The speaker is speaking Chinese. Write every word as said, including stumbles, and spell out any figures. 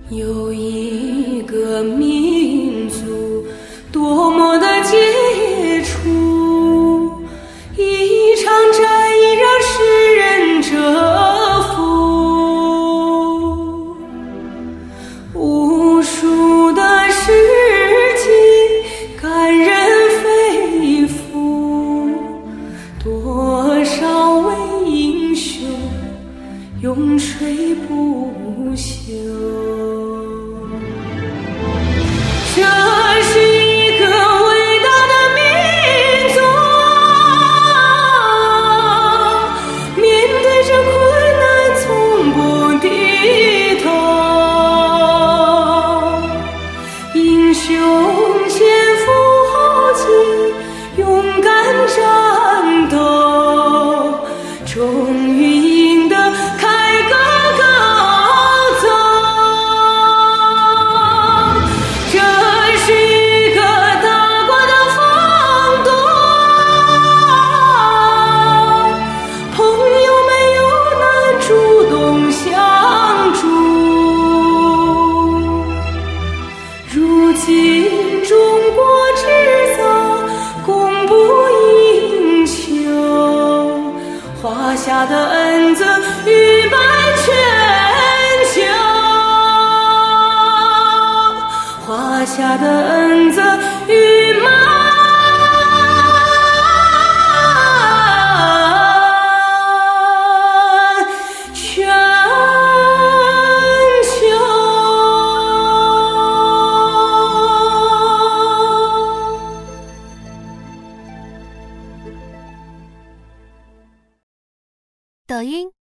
有一个民族多么的杰出，一场战役让世人折服，无数的事迹感人肺腑，多少位英雄永垂不朽。这是一个伟大的民族，面对着困难从不低头，英雄前赴后继，勇敢战斗，终于赢得凯歌高奏。这是一个大国的风度，朋友们有难主动相助。如今中国制造供不应求，华夏的恩泽誉满全球，华夏的恩泽誉满全球。 抖音。